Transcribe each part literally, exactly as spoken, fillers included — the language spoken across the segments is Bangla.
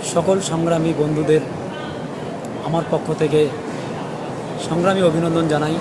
সকল সংগ্রামী বন্ধুদের আমার পক্ষ থেকে সংগ্রামী অভিনন্দন জানাই।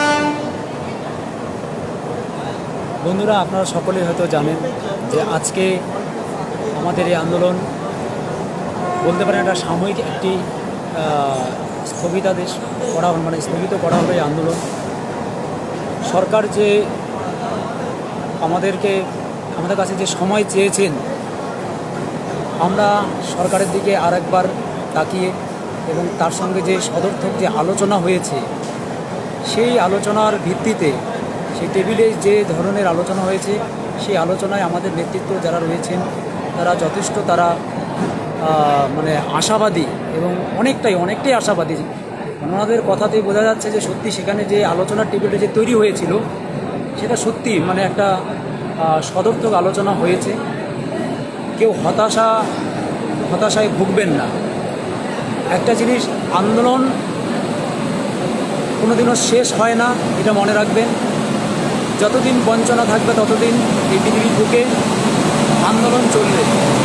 বন্ধুরা, আপনারা সকলেই হয়তো জানেন যে আজকে আমাদের এই আন্দোলন বলতে পারেন একটা সাময়িক একটি স্থগিতাদেশ করা মানে স্থগিত করা হবে এই আন্দোলন। সরকার যে আমাদেরকে আমাদের কাছে যে সময় চেয়েছেন, আমরা সরকারের দিকে আর একবার তাকিয়ে এবং তার সঙ্গে যে সদর্থক যে আলোচনা হয়েছে সেই আলোচনার ভিত্তিতে সেই টেবিলে যে ধরনের আলোচনা হয়েছে সেই আলোচনায় আমাদের নেতৃত্ব যারা রয়েছেন তারা যথেষ্ট তারা মানে আশাবাদী এবং অনেকটাই অনেকটাই আশাবাদী। ওনাদের কথাতেই বোঝা যাচ্ছে যে সত্যি সেখানে যে আলোচনার টেবিলটা যে তৈরি হয়েছিল সেটা সত্যি মানে একটা সদর্থক আলোচনা হয়েছে। কেউ হতাশা হতাশায় ভুগবেন না। একটা জিনিস, আন্দোলন কোনোদিনও শেষ হয় না, এটা মনে রাখবেন। যতদিন বঞ্চনা থাকবে ততদিন এই পৃথিবীর বুকে আন্দোলন চলবে।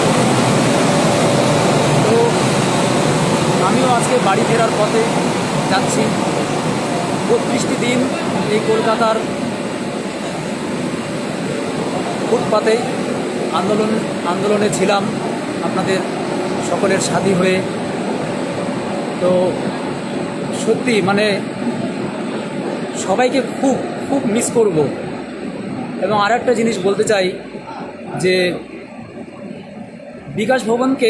তো আমিও আজকে বাড়ি ফেরার পথে যাচ্ছি। বত্রিশটি দিন এই কলকাতার ফুটপাতে আন্দোলন আন্দোলনে ছিলাম আপনাদের সকলের সাথী হয়ে। তো সত্যি মানে সবাইকে খুব খুব মিস করব। এবং আর একটা জিনিস বলতে চাই যে বিকাশ ভবনকে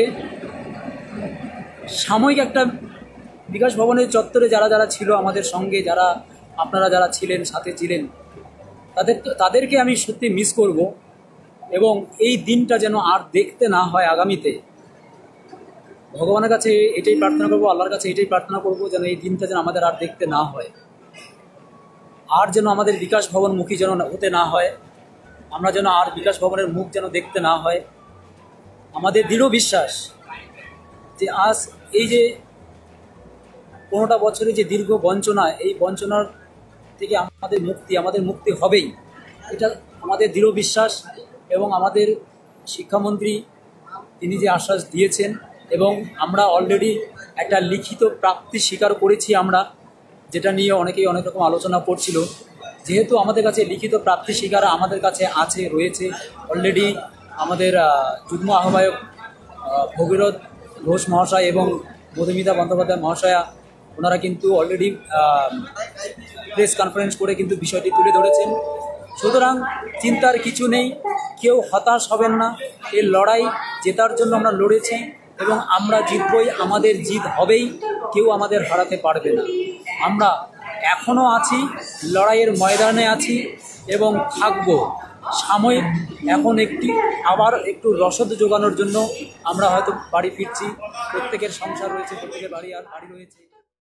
সাময়িক একটা বিকাশ ভবনের চত্বরে যারা যারা ছিল আমাদের সঙ্গে, যারা আপনারা যারা ছিলেন সাথে ছিলেন, তাদের তাদেরকে আমি সত্যি মিস করব। এবং এই দিনটা যেন আর দেখতে না হয় আগামীতে। ভগবানের কাছে এটাই প্রার্থনা করব, আল্লাহর কাছে এটাই প্রার্থনা করব যেন এই দিনটা যেন আমাদের আর দেখতে না হয়, আর যেন আমাদের বিকাশ ভবন মুখী যেন হতে না হয়, আমরা যেন আর বিকাশ ভবনের মুখ যেন দেখতে না হয়। আমাদের দৃঢ় বিশ্বাস যে আজ এই যে পনেরোটা বছরে যে দীর্ঘ বঞ্চনা, এই বঞ্চনার থেকে আমাদের মুক্তি আমাদের মুক্তি হবেই, এটা আমাদের দৃঢ় বিশ্বাস। এবং আমাদের শিক্ষামন্ত্রী তিনি যে আশ্বাস দিয়েছেন এবং আমরা অলরেডি একটা লিখিত প্রাপ্তি স্বীকার করেছি আমরা, যেটা নিয়ে অনেকেই অনেক রকম আলোচনা করছিল। যেহেতু আমাদের কাছে লিখিত প্রাপ্তি স্বীকার আমাদের কাছে আছে রয়েছে অলরেডি, আমাদের যুগ্ম আহ্বায়ক ভগীরথ ঘোষ মহাশয় এবং মধুমিতা বন্দ্যোপাধ্যায় মহাশয়া ওনারা কিন্তু অলরেডি প্রেস কনফারেন্স করে কিন্তু বিষয়টি তুলে ধরেছেন। সুতরাং চিন্তার কিছু নেই, কেউ হতাশ হবেন না। এই লড়াই জেতার জন্য আমরা লড়েছি এবং আমরা জিতবই, আমাদের জিত হবেই, কেউ আমাদের হারাতে পারবে না। আমরা এখনও আছি, লড়াইয়ের ময়দানে আছি এবং থাকব। সাময়িক এখন একটি আবার একটু রসদ জোগানোর জন্য আমরা হয়তো বাড়ি ফিরছি। প্রত্যেকের সংসার রয়েছে, প্রত্যেকের বাড়ি আর বাড়ি রয়েছে।